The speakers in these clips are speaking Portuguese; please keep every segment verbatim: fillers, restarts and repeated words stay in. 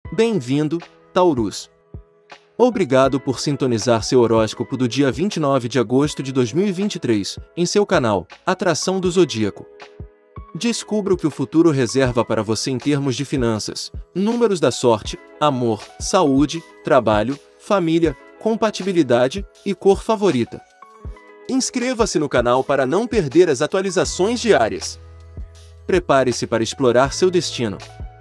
Bem-vindo, Taurus. Obrigado por sintonizar seu horóscopo do dia vinte e nove de agosto de dois mil e vinte e três, em seu canal, Atração do Zodíaco. Descubra o que o futuro reserva para você em termos de finanças, números da sorte, amor, saúde, trabalho, família, compatibilidade e cor favorita. Inscreva-se no canal para não perder as atualizações diárias. Prepare-se para explorar seu destino.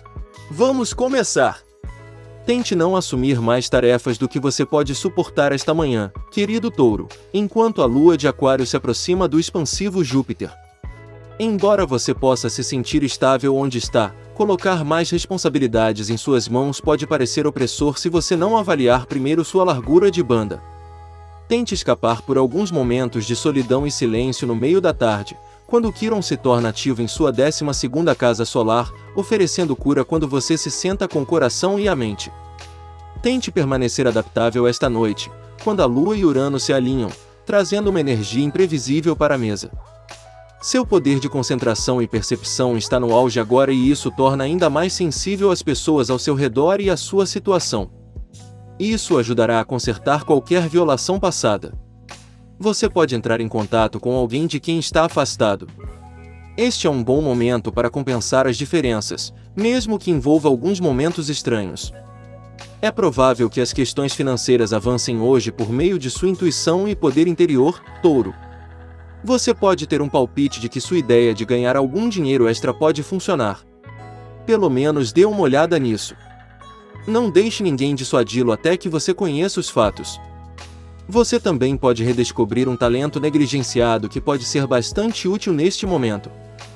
Vamos começar! Tente não assumir mais tarefas do que você pode suportar esta manhã, querido Touro, enquanto a lua de Aquário se aproxima do expansivo Júpiter. Embora você possa se sentir estável onde está, colocar mais responsabilidades em suas mãos pode parecer opressor se você não avaliar primeiro sua largura de banda. Tente escapar por alguns momentos de solidão e silêncio no meio da tarde, quando Quiron se torna ativo em sua décima segunda casa solar, oferecendo cura quando você se senta com o coração e a mente. Tente permanecer adaptável esta noite, quando a Lua e Urano se alinham, trazendo uma energia imprevisível para a mesa. Seu poder de concentração e percepção está no auge agora e isso torna ainda mais sensível as pessoas ao seu redor e à sua situação. Isso ajudará a consertar qualquer violação passada. Você pode entrar em contato com alguém de quem está afastado. Este é um bom momento para compensar as diferenças, mesmo que envolva alguns momentos estranhos. É provável que as questões financeiras avancem hoje por meio de sua intuição e poder interior, Touro. Você pode ter um palpite de que sua ideia de ganhar algum dinheiro extra pode funcionar. Pelo menos dê uma olhada nisso. Não deixe ninguém dissuadi-lo até que você conheça os fatos. Você também pode redescobrir um talento negligenciado que pode ser bastante útil neste momento.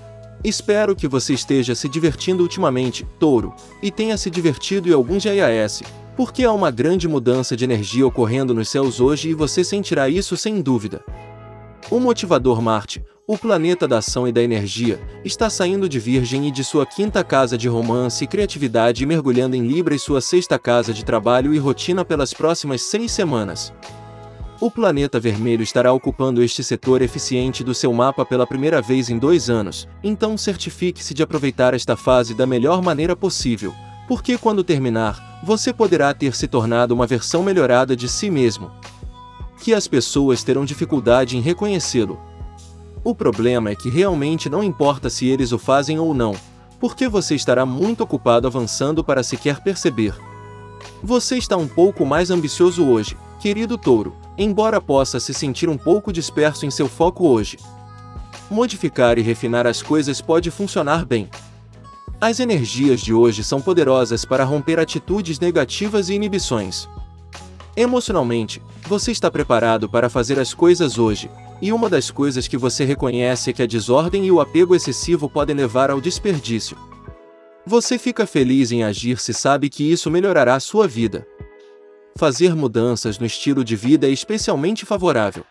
Espero que você esteja se divertindo ultimamente, Touro, e tenha se divertido em alguns dias, porque há uma grande mudança de energia ocorrendo nos céus hoje e você sentirá isso sem dúvida. O motivador Marte, o planeta da ação e da energia, está saindo de Virgem e de sua quinta casa de romance e criatividade e mergulhando em Libra e sua sexta casa de trabalho e rotina pelas próximas seis semanas. O planeta vermelho estará ocupando este setor eficiente do seu mapa pela primeira vez em dois anos, então certifique-se de aproveitar esta fase da melhor maneira possível, porque quando terminar, você poderá ter se tornado uma versão melhorada de si mesmo. Que as pessoas terão dificuldade em reconhecê-lo. O problema é que realmente não importa se eles o fazem ou não, porque você estará muito ocupado avançando para sequer perceber. Você está um pouco mais ambicioso hoje, querido Touro, embora possa se sentir um pouco disperso em seu foco hoje. Modificar e refinar as coisas pode funcionar bem. As energias de hoje são poderosas para romper atitudes negativas e inibições. Emocionalmente, você está preparado para fazer as coisas hoje, e uma das coisas que você reconhece é que a desordem e o apego excessivo podem levar ao desperdício. Você fica feliz em agir se sabe que isso melhorará sua vida. Fazer mudanças no estilo de vida é especialmente favorável.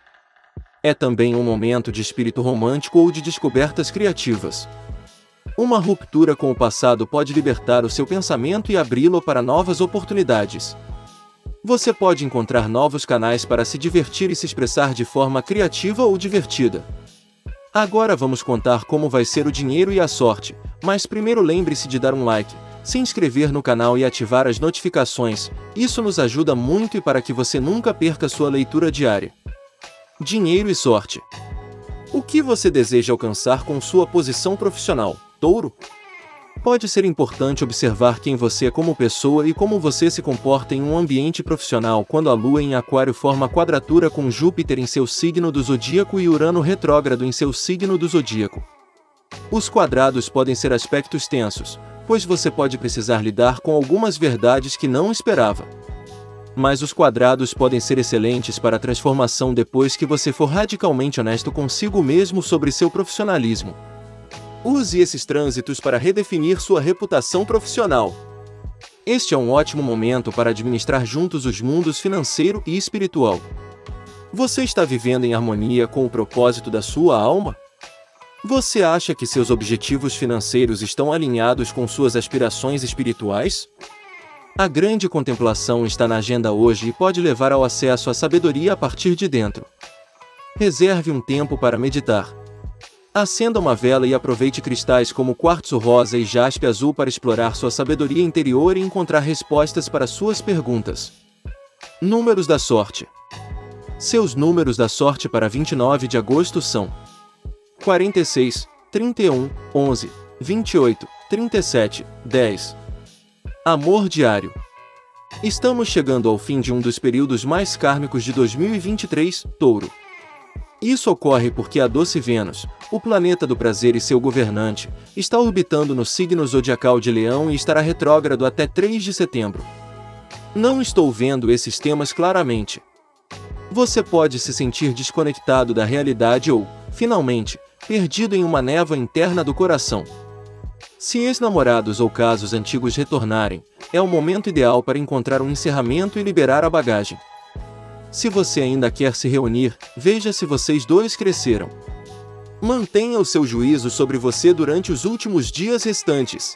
É também um momento de espírito romântico ou de descobertas criativas. Uma ruptura com o passado pode libertar o seu pensamento e abri-lo para novas oportunidades. Você pode encontrar novos canais para se divertir e se expressar de forma criativa ou divertida. Agora vamos contar como vai ser o dinheiro e a sorte, mas primeiro lembre-se de dar um like, se inscrever no canal e ativar as notificações, isso nos ajuda muito e para que você nunca perca sua leitura diária. Dinheiro e sorte. O que você deseja alcançar com sua posição profissional, Touro? Pode ser importante observar quem você é como pessoa e como você se comporta em um ambiente profissional quando a Lua em Aquário forma quadratura com Júpiter em seu signo do zodíaco e Urano retrógrado em seu signo do zodíaco. Os quadrados podem ser aspectos tensos, pois você pode precisar lidar com algumas verdades que não esperava. Mas os quadrados podem ser excelentes para a transformação depois que você for radicalmente honesto consigo mesmo sobre seu profissionalismo. Use esses trânsitos para redefinir sua reputação profissional. Este é um ótimo momento para administrar juntos os mundos financeiro e espiritual. Você está vivendo em harmonia com o propósito da sua alma? Você acha que seus objetivos financeiros estão alinhados com suas aspirações espirituais? A grande contemplação está na agenda hoje e pode levar ao acesso à sabedoria a partir de dentro. Reserve um tempo para meditar. Acenda uma vela e aproveite cristais como quartzo rosa e jaspe azul para explorar sua sabedoria interior e encontrar respostas para suas perguntas. Números da sorte. Seus números da sorte para vinte e nove de agosto são quarenta e seis, trinta e um, onze, vinte e oito, trinta e sete, dez. Amor diário. Estamos chegando ao fim de um dos períodos mais kármicos de dois mil e vinte e três, Touro. Isso ocorre porque a doce Vênus, o planeta do prazer e seu governante, está orbitando no signo zodiacal de Leão e estará retrógrado até três de setembro. Não estou vendo esses temas claramente. Você pode se sentir desconectado da realidade ou, finalmente, perdido em uma névoa interna do coração. Se ex-namorados ou casos antigos retornarem, é o momento ideal para encontrar um encerramento e liberar a bagagem. Se você ainda quer se reunir, veja se vocês dois cresceram. Mantenha o seu juízo sobre você durante os últimos dias restantes.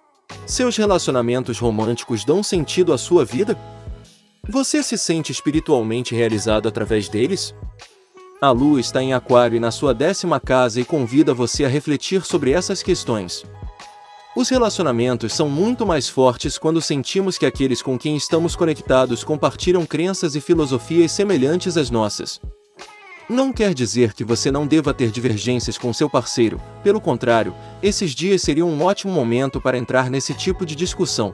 Seus relacionamentos românticos dão sentido à sua vida? Você se sente espiritualmente realizado através deles? A Lua está em Aquário e na sua décima casa e convida você a refletir sobre essas questões. Os relacionamentos são muito mais fortes quando sentimos que aqueles com quem estamos conectados compartilham crenças e filosofias semelhantes às nossas. Não quer dizer que você não deva ter divergências com seu parceiro, pelo contrário, esses dias seriam um ótimo momento para entrar nesse tipo de discussão.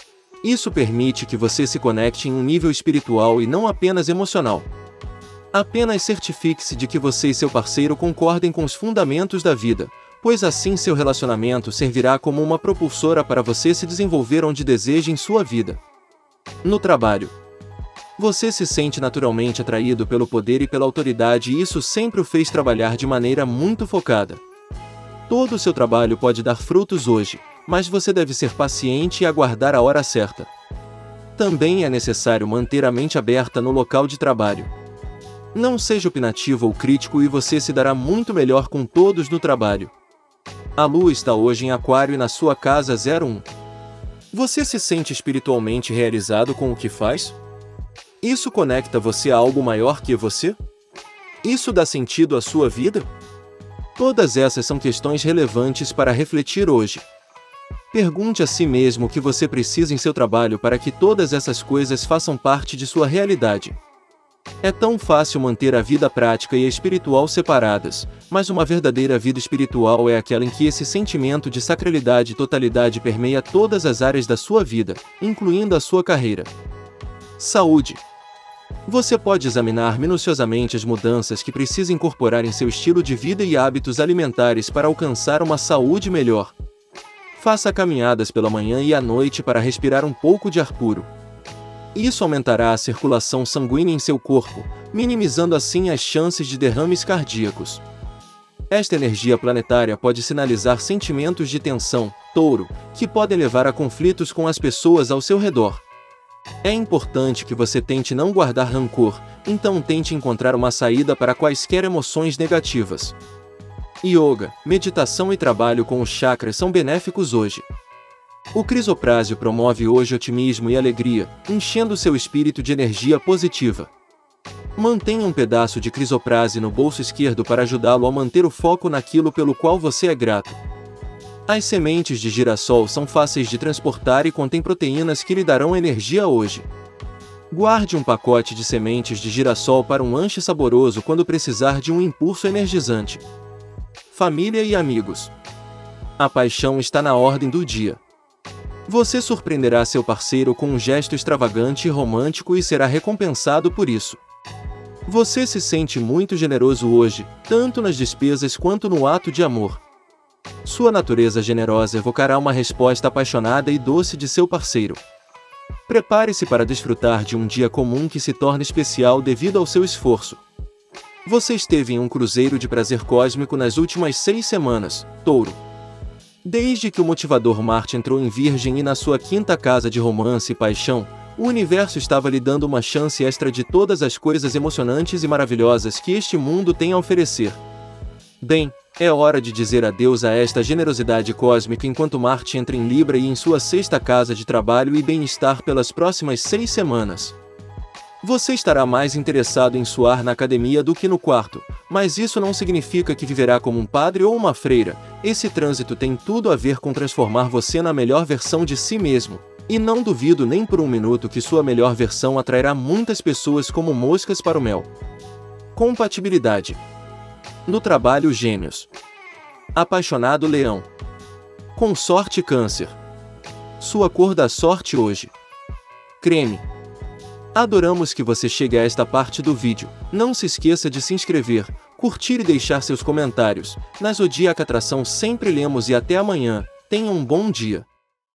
Isso permite que você se conecte em um nível espiritual e não apenas emocional. Apenas certifique-se de que você e seu parceiro concordem com os fundamentos da vida, pois assim seu relacionamento servirá como uma propulsora para você se desenvolver onde deseja em sua vida. No trabalho. Você se sente naturalmente atraído pelo poder e pela autoridade e isso sempre o fez trabalhar de maneira muito focada. Todo o seu trabalho pode dar frutos hoje, mas você deve ser paciente e aguardar a hora certa. Também é necessário manter a mente aberta no local de trabalho. Não seja opinativo ou crítico e você se dará muito melhor com todos no trabalho. A Lua está hoje em Aquário e na sua casa zero um. Você se sente espiritualmente realizado com o que faz? Isso conecta você a algo maior que você? Isso dá sentido à sua vida? Todas essas são questões relevantes para refletir hoje. Pergunte a si mesmo o que você precisa em seu trabalho para que todas essas coisas façam parte de sua realidade. É tão fácil manter a vida prática e a espiritual separadas, mas uma verdadeira vida espiritual é aquela em que esse sentimento de sacralidade e totalidade permeia todas as áreas da sua vida, incluindo a sua carreira. Saúde. Você pode examinar minuciosamente as mudanças que precisa incorporar em seu estilo de vida e hábitos alimentares para alcançar uma saúde melhor. Faça caminhadas pela manhã e à noite para respirar um pouco de ar puro. Isso aumentará a circulação sanguínea em seu corpo, minimizando assim as chances de derrames cardíacos. Esta energia planetária pode sinalizar sentimentos de tensão, Touro, que podem levar a conflitos com as pessoas ao seu redor. É importante que você tente não guardar rancor, então tente encontrar uma saída para quaisquer emoções negativas. Yoga, meditação e trabalho com os chakras são benéficos hoje. O crisoprásil promove hoje otimismo e alegria, enchendo seu espírito de energia positiva. Mantenha um pedaço de crisoprásil no bolso esquerdo para ajudá-lo a manter o foco naquilo pelo qual você é grato. As sementes de girassol são fáceis de transportar e contêm proteínas que lhe darão energia hoje. Guarde um pacote de sementes de girassol para um lanche saboroso quando precisar de um impulso energizante. Família e amigos. A paixão está na ordem do dia. Você surpreenderá seu parceiro com um gesto extravagante e romântico e será recompensado por isso. Você se sente muito generoso hoje, tanto nas despesas quanto no ato de amor. Sua natureza generosa evocará uma resposta apaixonada e doce de seu parceiro. Prepare-se para desfrutar de um dia comum que se torna especial devido ao seu esforço. Você esteve em um cruzeiro de prazer cósmico nas últimas seis semanas, Touro. Desde que o motivador Marte entrou em Virgem e na sua quinta casa de romance e paixão, o universo estava lhe dando uma chance extra de todas as coisas emocionantes e maravilhosas que este mundo tem a oferecer. Bem, é hora de dizer adeus a esta generosidade cósmica enquanto Marte entra em Libra e em sua sexta casa de trabalho e bem-estar pelas próximas seis semanas. Você estará mais interessado em suar na academia do que no quarto, mas isso não significa que viverá como um padre ou uma freira. Esse trânsito tem tudo a ver com transformar você na melhor versão de si mesmo. E não duvido nem por um minuto que sua melhor versão atrairá muitas pessoas como moscas para o mel. Compatibilidade. No trabalho, Gêmeos. Apaixonado, Leão. Consorte, Câncer. Sua cor da sorte hoje: creme. Adoramos que você chegue a esta parte do vídeo. Não se esqueça de se inscrever, curtir e deixar seus comentários. Na Zodíaca Atração sempre lemos e até amanhã. Tenha um bom dia.